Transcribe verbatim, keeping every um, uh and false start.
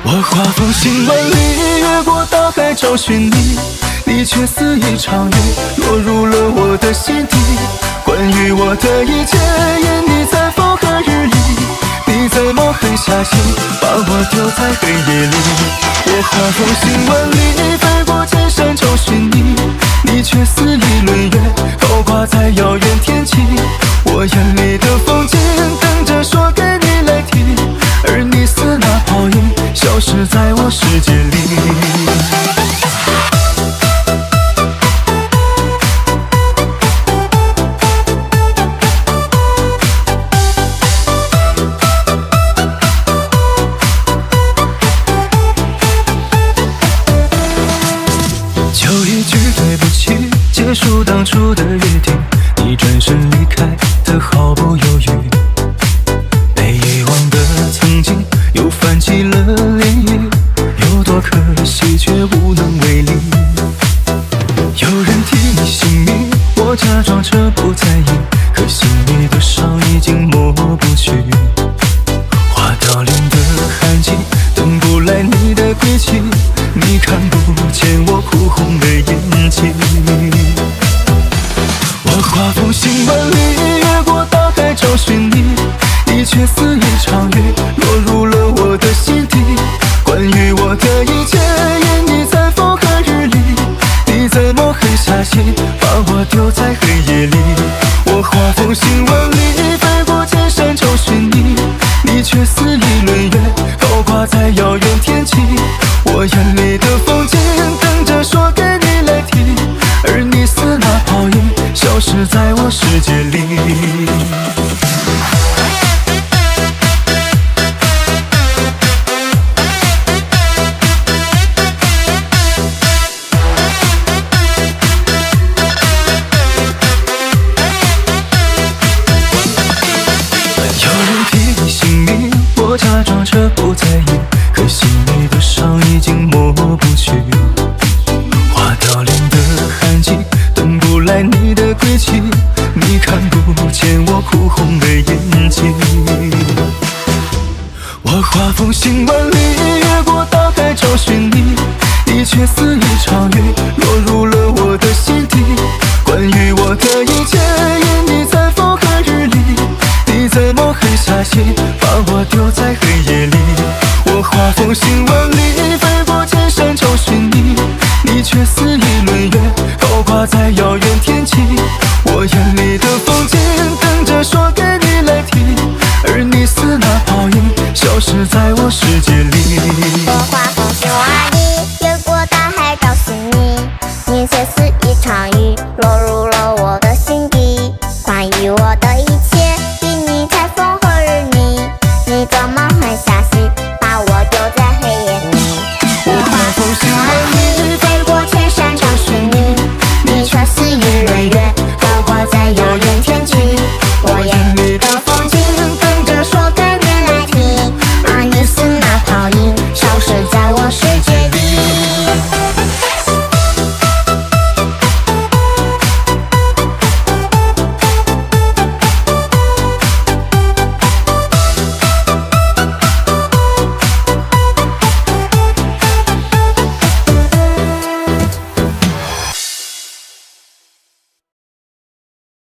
我画风行万里，越过大海找寻你，你却似一场雨，落入了我的心底。关于我的一切，因你在风和日丽，你在墨黑夏季，把我丢在黑夜里。我画风行万里，飞过千山找寻你，你却似一轮月，高挂在遥远天际。我眼里的风景，等着说给你来听，而你似那泡影，消失在我世界里。就一句对不起，结束当初的约定，你转身离开的毫不犹豫。被遗忘的曾经又泛起了涟漪，有多可惜却无能为力。有人提你姓名，我假装着不在意，可心里的伤已经抹不去。花凋零的痕迹，等不来你的归期，你看不见我哭红的眼睛。我画风行万里，越过大海找寻你，你却似一场雨，落入了我的心底。关于我的一切，因你在风和日丽，你在墨黑夏季，把我丢在黑夜里。我画风行万里，飞过千山找寻你，你却似一轮月，高挂在遥远天际。我眼里的风景，等着说给你来听，而你似那泡影，消失在我世界里。假装着不在意，可心里的伤已经抹不去。花凋零的痕迹，等不来你的归期，你看不见我哭红的眼睛。我画风行万里，越过大海找寻你，你却似一场雨，落入了我的心底。关于我的一切，因你在风和日丽，你在墨黑夏季，把我丢在黑夜里。我画风行万里，飞过千山找寻你，你却似一轮月，高挂在遥远天际。我眼里的风景，等着说给你来听，而你似那泡影，消失在我世界里。 我画风行万里。